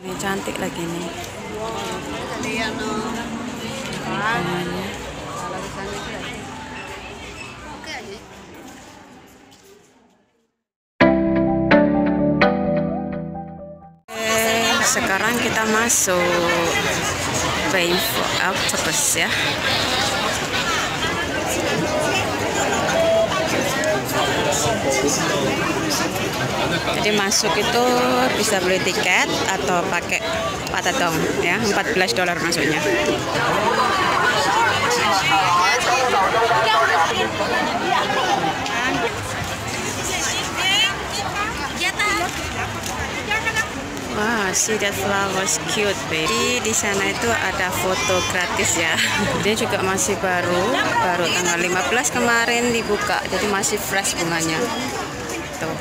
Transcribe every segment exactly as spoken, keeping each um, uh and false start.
Ini cantik lagi nih. Oke, sekarang kita masuk Rainbow Octopus ya. Jadi masuk itu bisa beli tiket atau pakai patadong ya, empat belas dolar masuknya. Wah, see that flowers cute, baby. Di sana itu ada foto gratis ya. Dia juga masih baru, baru tanggal lima belas kemarin dibuka, jadi masih fresh bunganya. Tuh.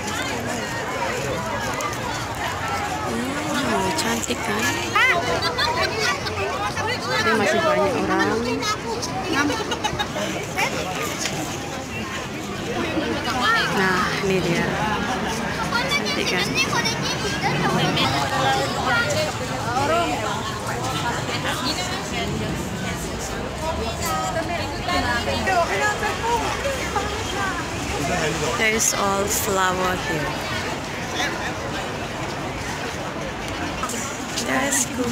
Hmm, cantik kan? Dia masih banyak orang. Nah, ini dia. Cantik kan? There is all flower here. That's good.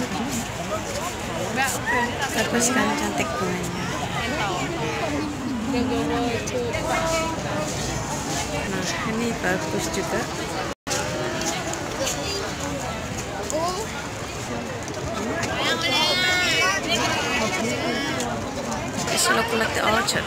Bagus kan, cantik bunganya. Nah, ini bagus juga. It's look like the orchard.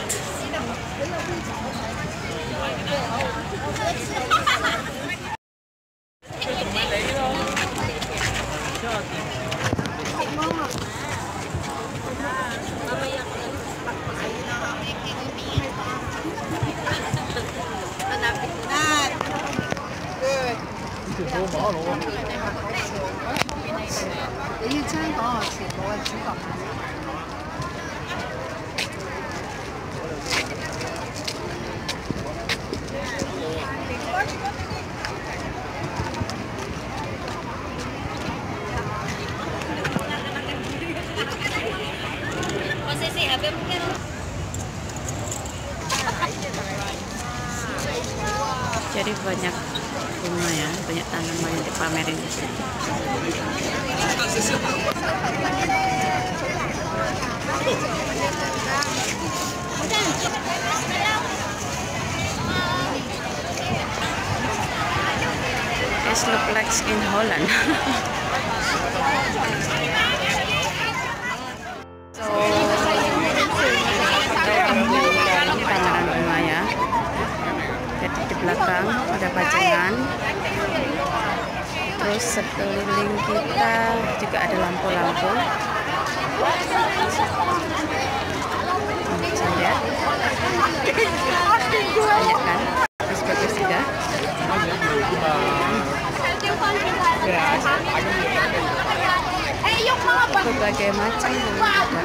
Jadi banyak bunga ya, banyak tanaman yang dipamerin di sini. It looks like in Holland. So, ini pameran bunga ya. Jadi di belakang ada pajangan. Terus sekeliling kita juga ada lampu-lampu. Bisa lihat. Banyak kan? Bagus-bagus juga. Berbagai macam bunga juga.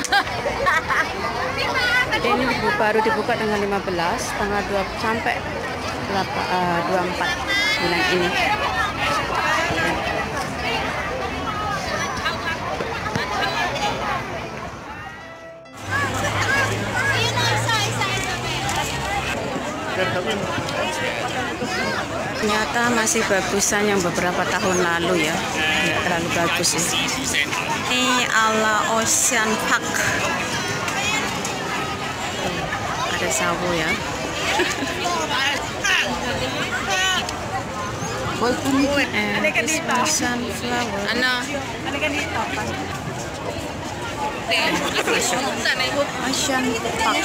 Jadi ini baru dibuka tanggal lima belas, tanggal dua sampai dua puluh empat bulan ini. Ternyata masih bagusan yang beberapa tahun lalu ya, nggak terlalu bagus ya. Ini ala Ocean Park. Ada sawo ya. And this one sunflower. Ano? Ocean Park.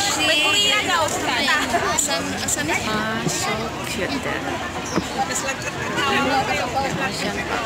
Ah, so cute there. Ocean Park.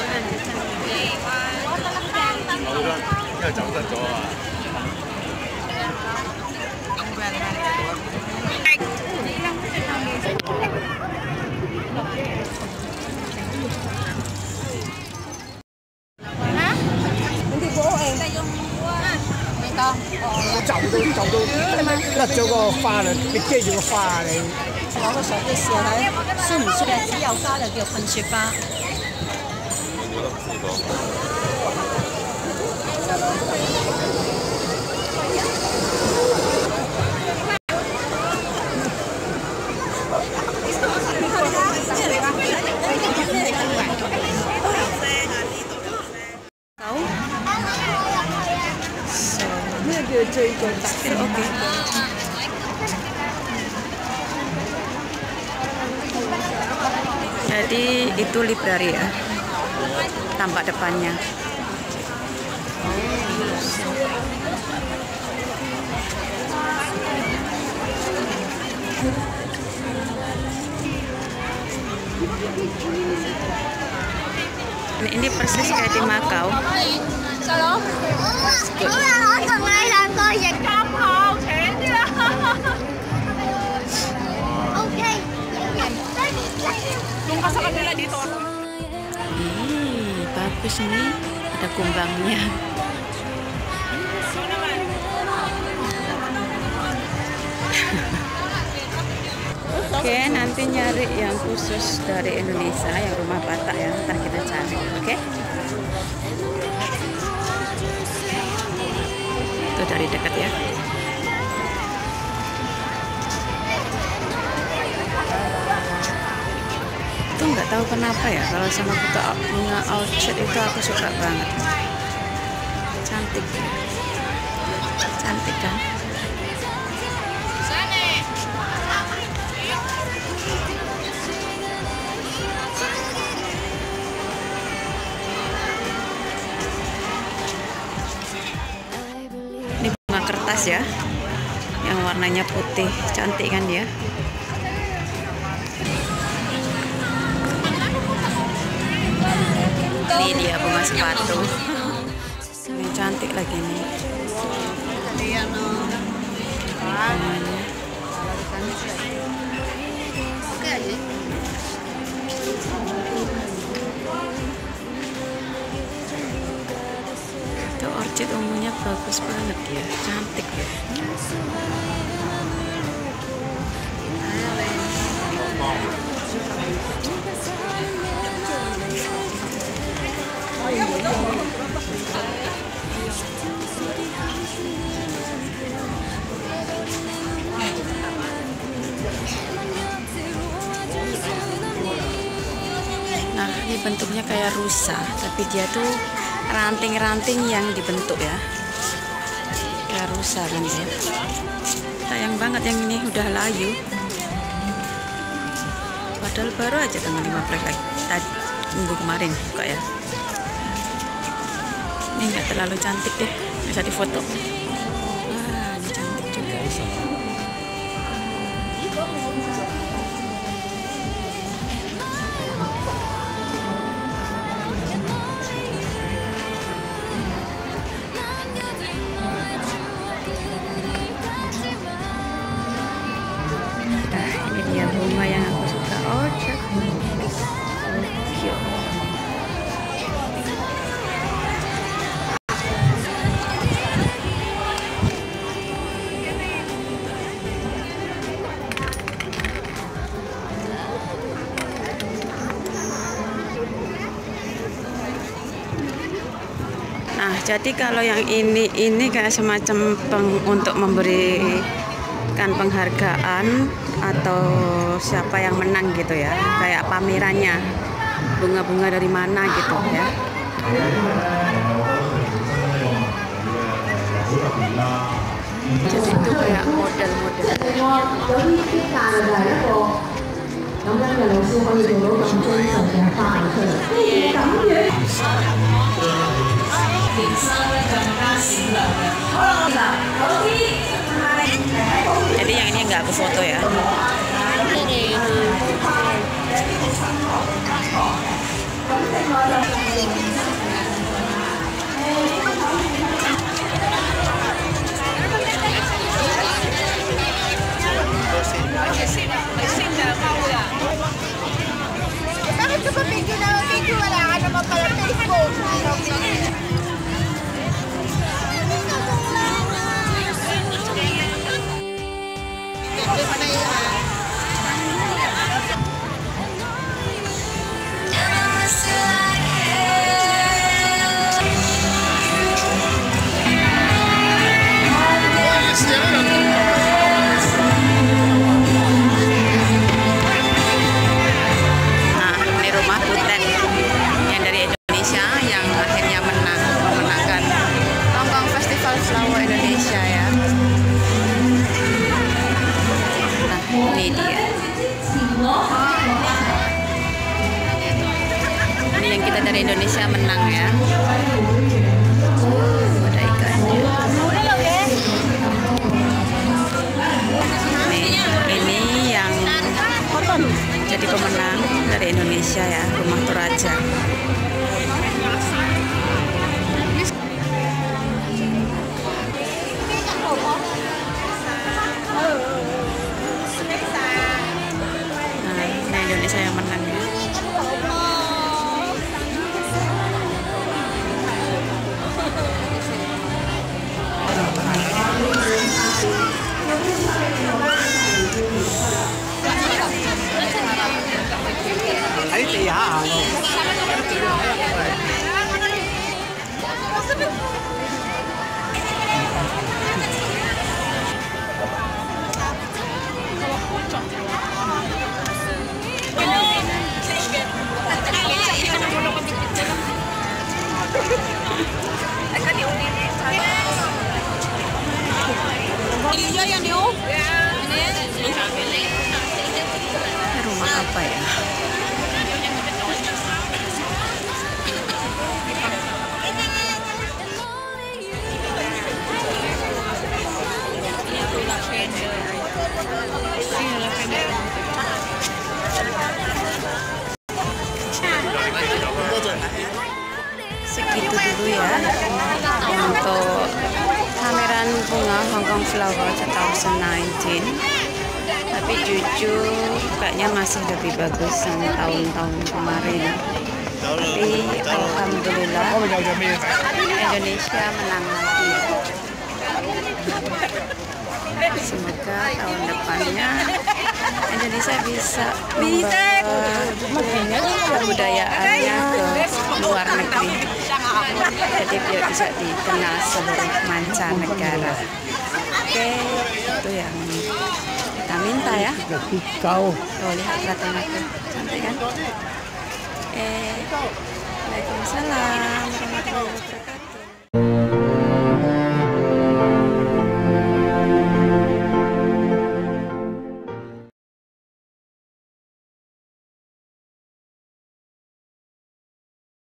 攞個水嘅時候咧，需唔需要只有加就叫噴雪花？ Oke. Jadi itu library ya, tampak depannya. Ini, ini persis kayak di Makau. Ih, bagus ini, ada kumbangnya. Oke, nanti nyari yang khusus dari Indonesia, yang rumah Batak ya, ntar kita cari, oke? Itu dari dekat ya. Itu nggak tahu kenapa ya, kalau sama bunga bunga orchid itu aku suka banget. Cantik, cantik kan? Ini bunga kertas ya, yang warnanya putih, cantik kan dia? Ini dia bunga sepatu. Ini cantik lagi nih. Itu orchid ungunya bagus banget ya, cantik ya. Nah, ini bentuknya kayak rusa, tapi dia tuh ranting-ranting yang dibentuk ya, kayak rusa kan ya. Sayang banget yang ini udah layu, padahal baru aja tanggal lima belas lagi tadi minggu kemarin buka ya. Ini nggak terlalu cantik deh, bisa difoto. Wah, ini cantik juga. Nah, ini dia bunga yang aku suka, orchid. Cute. Nah, jadi kalau yang ini ini kayak semacam peng, untuk memberikan penghargaan atau siapa yang menang gitu ya, kayak pamerannya bunga-bunga dari mana gitu ya. Jadi itu kayak model-model. Jadi yang ini nggak aku foto ya. Bakit ka pa video na video? Wala ka naman pala Facebook. Indonesia menang ya. Uh, ada ikannya. Nih, ini yang jadi pemenang dari Indonesia ya, Rumah Toraja. Nah, ini Indonesia yang menang ya. Thấy chị hả? Rumah apa ya? Segitu dulu ya untuk pameran bunga Hong Kong Flower dua ribu sembilan belas. Tapi jujur kayaknya masih lebih bagus yang tahun-tahun kemarin. Tapi alhamdulillah Indonesia menang lagi. Semoga tahun depannya Indonesia bisa membawa kebudayaannya ke luar negeri. Jadi biar bisa dikenal seluruh mancanegara. Oke, itu yang kita minta ya. Kau. Tuh lihat kelihatannya tuh, cantik kan? Eh, Waalaikumsalam warahmatullahi wabarakatuh.